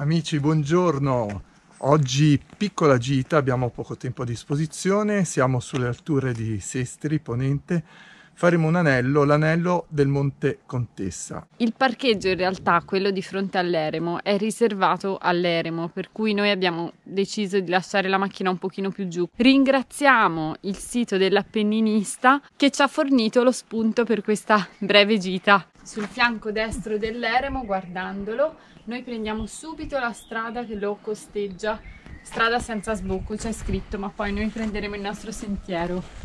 Amici, buongiorno. Oggi piccola gita, abbiamo poco tempo a disposizione, siamo sulle alture di Sestri, Ponente. Faremo un anello, l'anello del Monte Contessa. Il parcheggio in realtà, quello di fronte all'eremo, è riservato all'eremo, per cui noi abbiamo deciso di lasciare la macchina un pochino più giù. Ringraziamo il sito dell'Appenninista che ci ha fornito lo spunto per questa breve gita. Sul fianco destro dell'eremo, guardandolo, noi prendiamo subito la strada che lo costeggia, strada senza sbocco, c'è scritto, ma poi noi prenderemo il nostro sentiero.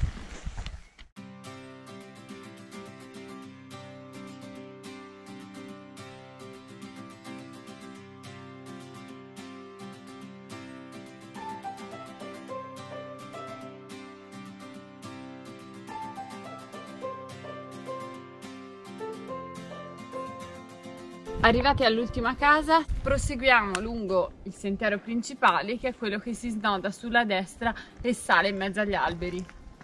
Arrivati all'ultima casa, proseguiamo lungo il sentiero principale, che è quello che si snoda sulla destra e sale in mezzo agli alberi.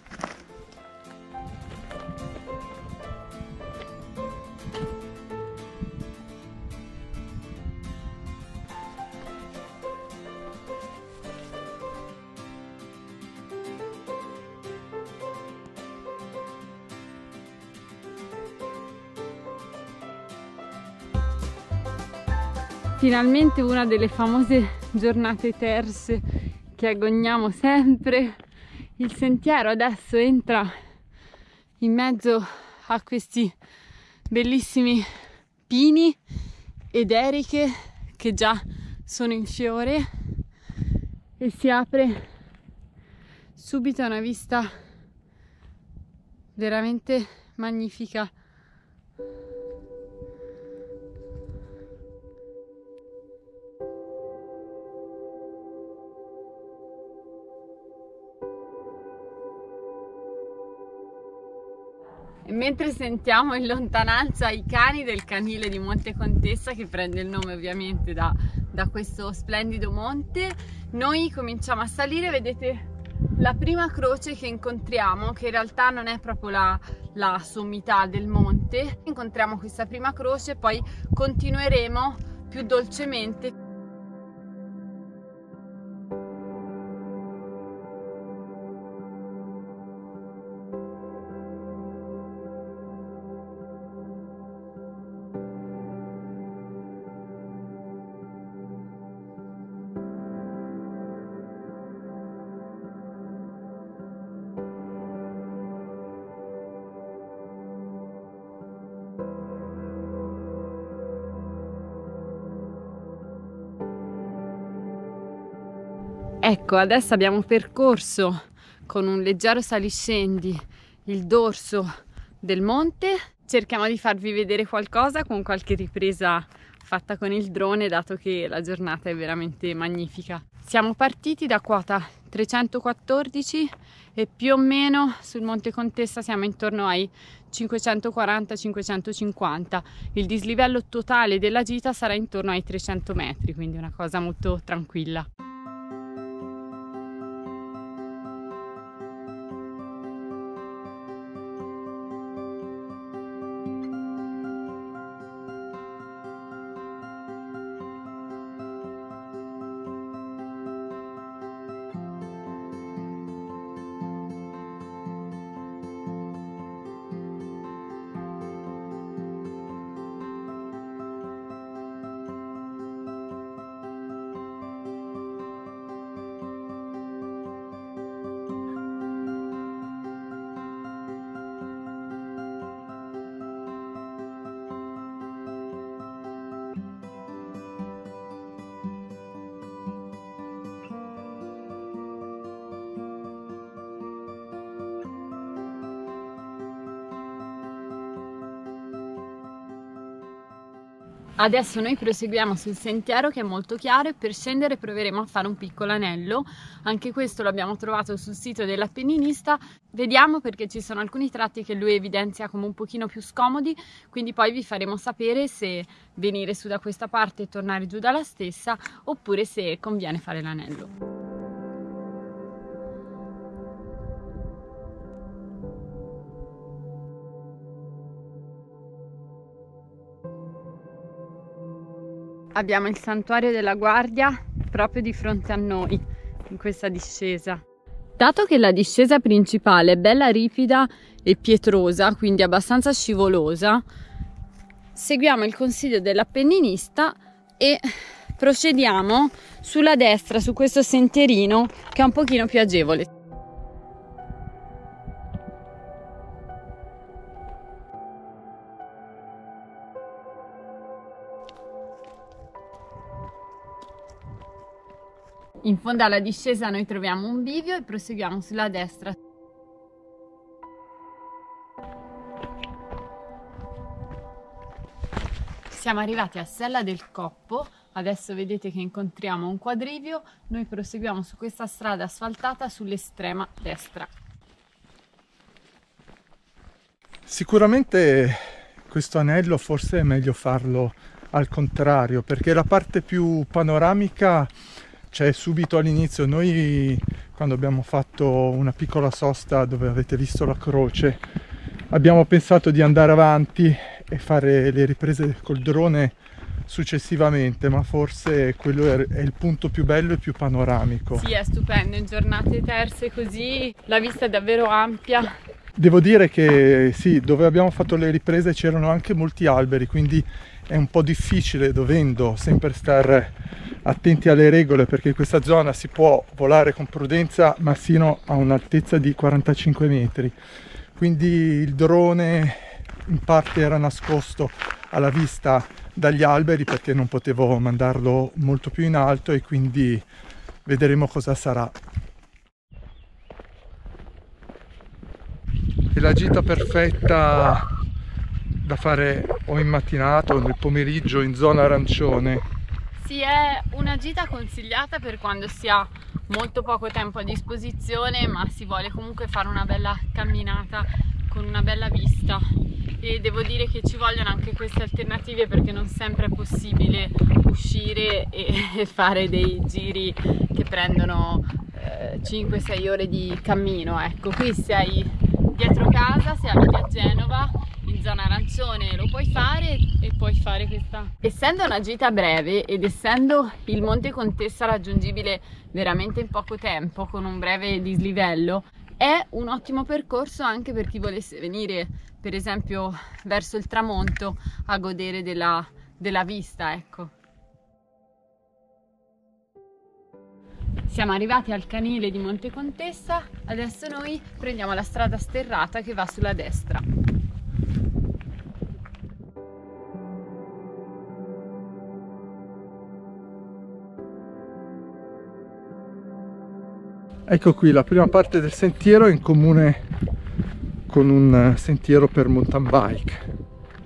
Finalmente una delle famose giornate terse che agogniamo sempre. Il sentiero adesso entra in mezzo a questi bellissimi pini ed eriche che già sono in fiore e si apre subito a una vista veramente magnifica. E mentre sentiamo in lontananza i cani del canile di Monte Contessa, che prende il nome ovviamente da questo splendido monte, noi cominciamo a salire. Vedete la prima croce che incontriamo, che in realtà non è proprio la sommità del monte. Incontriamo questa prima croce e poi continueremo più dolcemente. Ecco, adesso abbiamo percorso con un leggero saliscendi il dorso del monte. Cerchiamo di farvi vedere qualcosa con qualche ripresa fatta con il drone, dato che la giornata è veramente magnifica. Siamo partiti da quota 314 e più o meno sul Monte Contessa siamo intorno ai 540-550. Il dislivello totale della gita sarà intorno ai 300 metri, quindi una cosa molto tranquilla. Adesso noi proseguiamo sul sentiero, che è molto chiaro, e per scendere proveremo a fare un piccolo anello. Anche questo l'abbiamo trovato sul sito dell'Appenninista. Vediamo, perché ci sono alcuni tratti che lui evidenzia come un pochino più scomodi, quindi poi vi faremo sapere se venire su da questa parte e tornare giù dalla stessa, oppure se conviene fare l'anello. abbiamo il santuario della Guardia proprio di fronte a noi in questa discesa. Dato che la discesa principale è bella ripida e pietrosa, quindi abbastanza scivolosa, seguiamo il consiglio dell'appenninista e procediamo sulla destra, su questo sentierino che è un pochino più agevole. In fondo alla discesa noi troviamo un bivio e proseguiamo sulla destra. Siamo arrivati a Sella del Coppo, adesso vedete che incontriamo un quadrivio, noi proseguiamo su questa strada asfaltata sull'estrema destra. Sicuramente questo anello forse è meglio farlo al contrario, perché la parte più panoramica c'è subito all'inizio. Noi quando abbiamo fatto una piccola sosta dove avete visto la croce abbiamo pensato di andare avanti e fare le riprese col drone successivamente, ma forse quello è il punto più bello e più panoramico. Sì, è stupendo, in giornate terse così la vista è davvero ampia. Devo dire che sì, dove abbiamo fatto le riprese c'erano anche molti alberi, quindi è un po' difficile, dovendo sempre stare attenti alle regole, perché in questa zona si può volare con prudenza ma sino a un'altezza di 45 metri, quindi il drone in parte era nascosto alla vista dagli alberi perché non potevo mandarlo molto più in alto, e quindi vedremo cosa sarà. È la gita perfetta da fare o in mattinata o nel pomeriggio in zona arancione. Sì, è una gita consigliata per quando si ha molto poco tempo a disposizione, ma si vuole comunque fare una bella camminata con una bella vista. E devo dire che ci vogliono anche queste alternative, perché non sempre è possibile uscire e fare dei giri che prendono 5-6 ore di cammino. Ecco, qui sei dietro casa, se abiti a Genova, in zona arancione lo puoi fare, e puoi fare questa. Essendo una gita breve ed essendo il Monte Contessa raggiungibile veramente in poco tempo con un breve dislivello, è un ottimo percorso anche per chi volesse venire per esempio verso il tramonto a godere della vista, ecco. Siamo arrivati al canile di Monte Contessa, adesso noi prendiamo la strada sterrata che va sulla destra. Ecco qui, la prima parte del sentiero è in comune con un sentiero per mountain bike.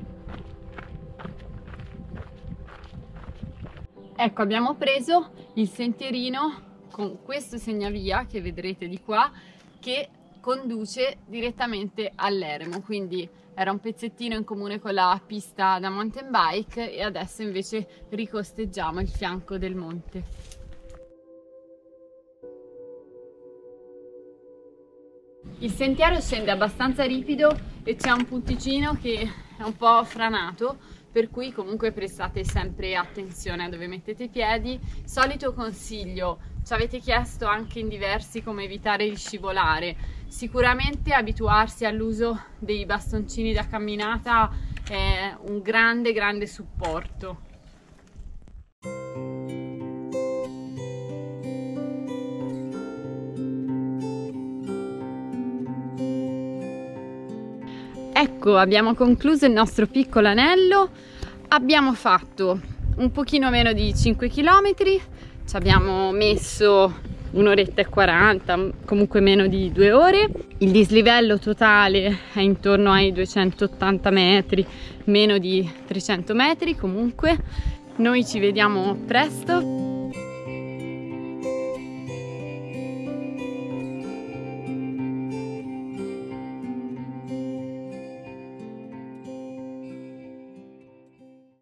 Ecco, abbiamo preso il sentierino con questo segnavia che vedrete di qua, che conduce direttamente all'eremo, quindi era un pezzettino in comune con la pista da mountain bike e adesso invece ricosteggiamo il fianco del monte. Il sentiero scende abbastanza ripido e c'è un punticino che è un po' franato, per cui comunque prestate sempre attenzione a dove mettete i piedi. Solito consiglio, ci avete chiesto anche in diversi come evitare di scivolare. Sicuramente abituarsi all'uso dei bastoncini da camminata è un grande supporto. Ecco, abbiamo concluso il nostro piccolo anello, abbiamo fatto un pochino meno di 5 km, ci abbiamo messo 1 oretta e 40, comunque meno di 2 ore. Il dislivello totale è intorno ai 280 metri, meno di 300 metri comunque. Noi ci vediamo presto.